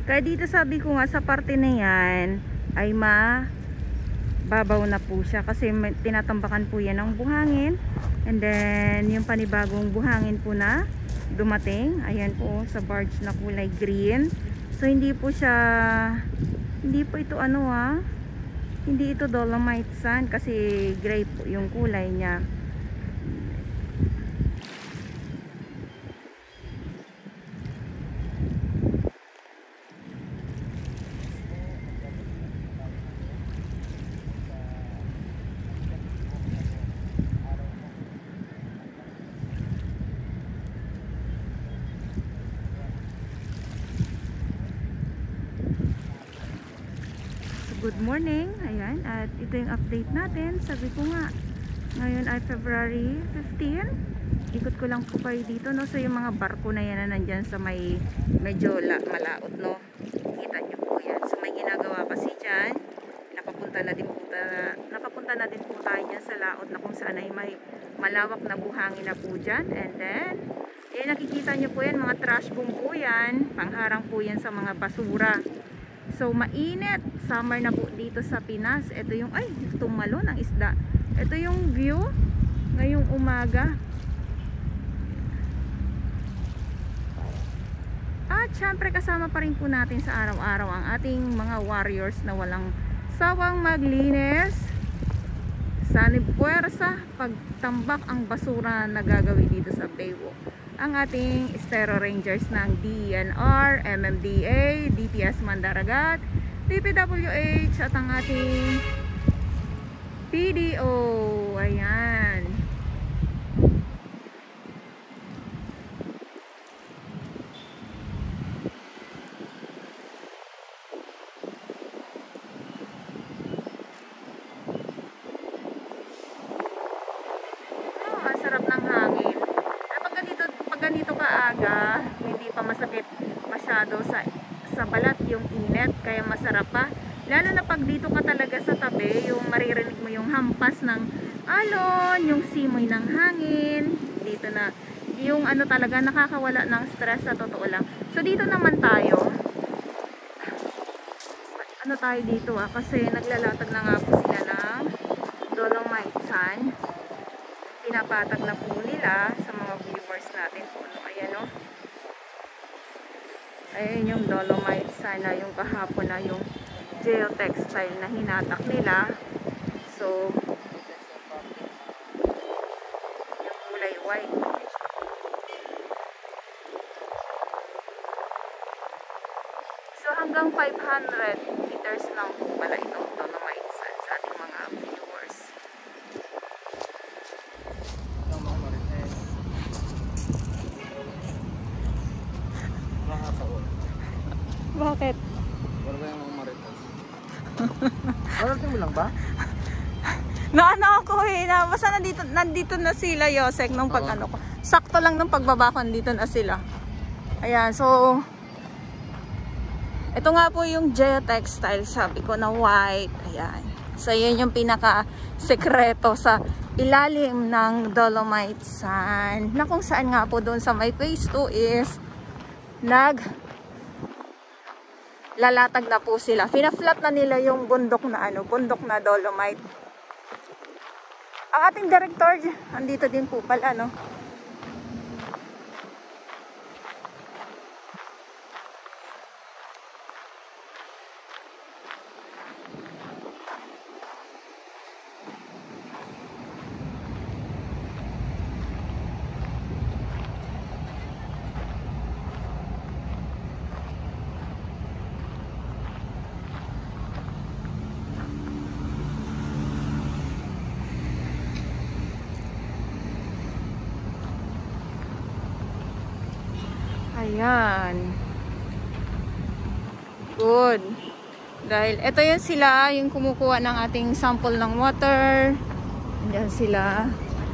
Kaya dito sabi ko nga sa parte na yan ay mababaw na po siya kasi tinatambakan po yan ng buhangin. And then yung panibagong buhangin po na dumating, ayan po sa barge na kulay green. So hindi po ito hindi ito dolomite sand kasi gray po yung kulay niya. Good morning, ayan, at ito yung update natin. Sabi ko nga, ngayon ay February 15. Ikot ko lang po kayo dito, no? So yung mga barko na yan na nandyan sa may medyo malaot, no? Kita nyo po yan. So may ginagawa kasi dyan. Nakapunta na din po tayo dyan sa laot na kung saan ay may malawak na buhangin na po dyan. And then, yan nakikita nyo po yan, mga trash boom po yan. Pangharang po yan sa mga basura. So mainit, summer na po dito sa Pinas. Ito yung, ay, tumalo ng isda. Ito yung view ngayong umaga. At syempre kasama pa rin po natin sa araw-araw ang ating mga warriors na walang sawang maglinis, sanib puwersa, pagtambak ang basura na gagawin dito sa Baywalk. Ang ating Estero Rangers ng DNR, MMDA, DPS Mandaragat, DPWH at ang ating PDO. Ayan. Ang sarap ng hangin. Ganito kaaga, hindi pa masakit masyado sa balat yung init, kaya masarap pa. Lalo na pag dito ka talaga sa tabi, yung maririnig mo yung hampas ng alon, yung simoy ng hangin. Dito na, yung ano talaga, nakakawala ng stress sa totoo lang. So dito naman tayo. Ano tayo dito kasi naglalatag na nga po sila ng dolomite sand. Pinapatag na po nila sa mga viewers natin po. Ayan o. Ayan yung dolomite sana yung kahapon na yung geotextile na hinatak nila. So yung kulay white. So hanggang 500 meters lang po pala itong dolomite sand sa ating mga viewers. Bakit? Para ba yung maritas? Parating mo lang ba? Naano ako basta nandito na sila, Yosek, nung pag ano ko. Sakto lang nung pagbaba ko, nandito na sila. Ayan, so ito nga po yung geotextile, sabi ko na white. Ayan. So yun yung pinaka-sekreto sa ilalim ng dolomite sand. Na kung saan nga po doon sa may phase 2 is lalatag na po sila. Fina-flat na nila yung bundok na dolomite. Ang ating director, andito din po pala, no? Ayan. Good. Dahil ito yan sila, yung kumukuha ng ating sample ng water. Ayan sila.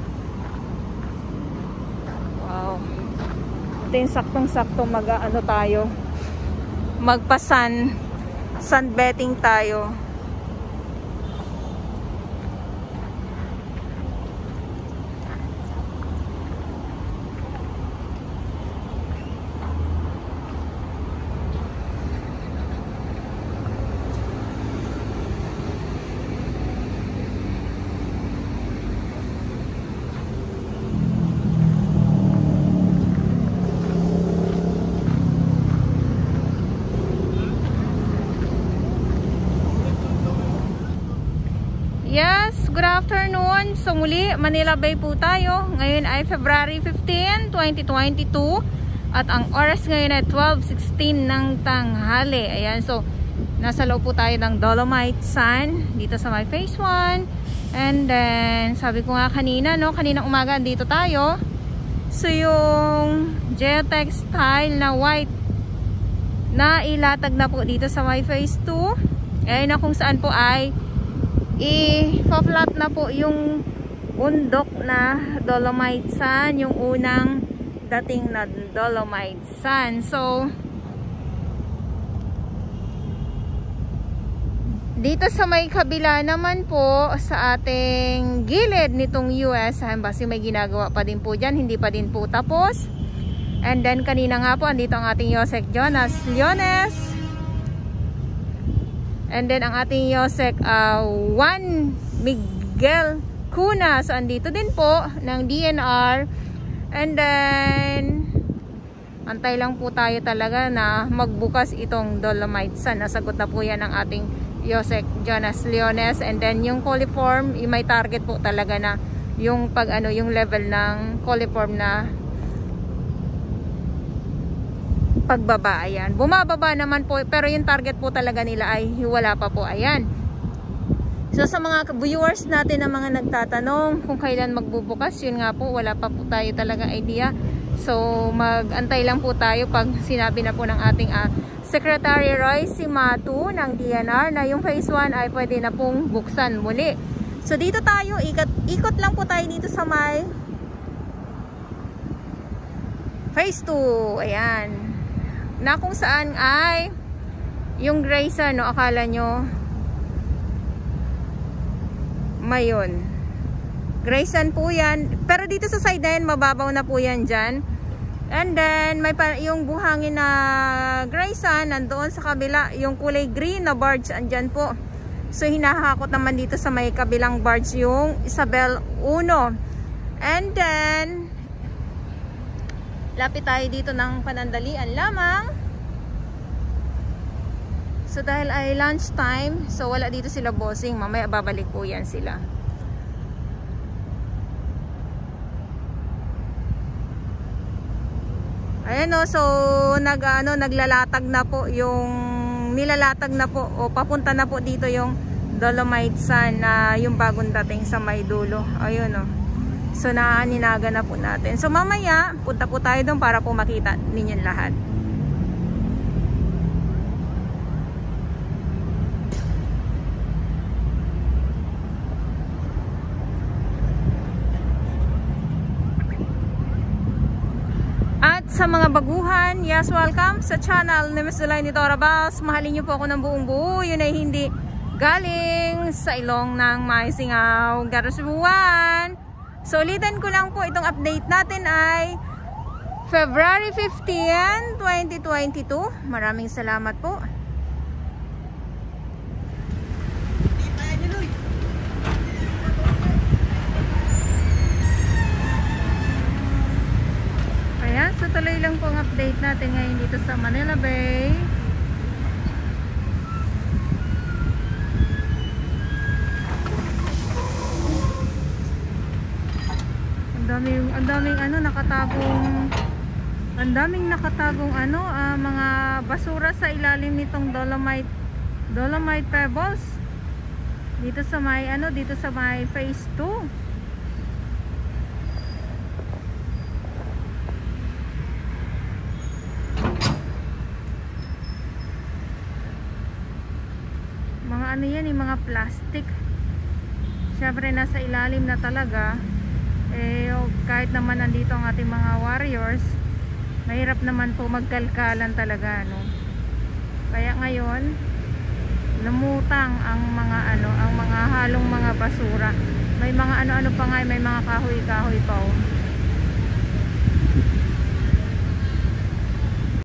Wow. Ito yung saktong-sakto sunbathing tayo. good afternoon. So muli, Manila Bay po tayo. Ngayon ay February 15, 2022. At ang oras ngayon ay 12:16 ng tanghali. Ayan, so nasa loob po tayo ng Dolomite Sun dito sa my phase 1. And then, sabi ko nga kanina, no, kaninang umaga dito tayo. So yung geotextile na white na ilatag na po dito sa my phase 2. Ayan na kung saan po ay i-flat na po yung bundok na Dolomite Sun, yung unang dating na Dolomite Sun. So dito sa may kabila naman po sa ating gilid nitong US Embassy, may ginagawa pa din po dyan, hindi pa din po tapos. And then kanina nga po andito ang ating Yosek Jonas Leones. And then ang ating Yosek Juan Miguel Cuna. So andito din po ng DNR. And then antay lang po tayo talaga na magbukas itong Dolomite Sun. Nasagot na po yan ng ating Yosek Jonas Leones. And then yung coliform, may target po talaga na yung pag yung level ng coliform na pagbaba. Ayan, bumababa naman po, pero yung target po talaga nila ay wala pa po. Ayan, so sa mga viewers natin na mga nagtatanong kung kailan magbubukas, yun nga po, wala pa po tayo talaga idea. So magantay lang po tayo pag sinabi na po ng ating Secretary Roy Simatu ng DNR na yung phase 1 ay pwede na pong buksan muli. So dito tayo, ikot lang po tayo dito sa may phase 2. Ayan, na kung saan ay yung Grayson, no, akala nyo mayon Grayson po yan, pero dito sa side na yan mababaw na po yan dyan. And then may yung buhangin na Grayson nandoon sa kabila, yung kulay green na barge andyan po. So hinahakot naman dito sa may kabilang barge yung Isabel 1. And then lapit tayo dito ng panandalian lamang. So dahil ay lunch time, so wala dito sila bossing. Mamaya babalik po yan sila. Ayan o, so naglalatag na po yung nilalatag na po o papunta na po dito yung Dolomite Sun na yung bagong dating sa may dulo. Ayun o. So naaninaga na po natin. So mamaya punta po tayo doon para po makita ninyo lahat. At sa mga baguhan, yes, welcome sa channel ni Miss Delaine Torabas. Mahalin niyo po ako ng buong buo. Yun ay hindi galing sa ilong ng Maisingaw, Garasubuan. So ulitin ko lang po, itong update natin ay February 15, 2022. Maraming salamat po. Ayan, so tuloy lang po ang update natin ngayon dito sa Manila Bay. Ang daming nakatagong mga basura sa ilalim nitong Dolomite Pebbles dito sa may phase 2. Mga yan, yung mga plastic. Syempre nasa ilalim na talaga. Kahit naman nandito ang ating mga warriors, mahirap naman po magkalkalan talaga, no? Kaya ngayon lumutang ang mga ang mga halong mga basura. May mga ano pa nga, may mga kahoy-kahoy pa, oh.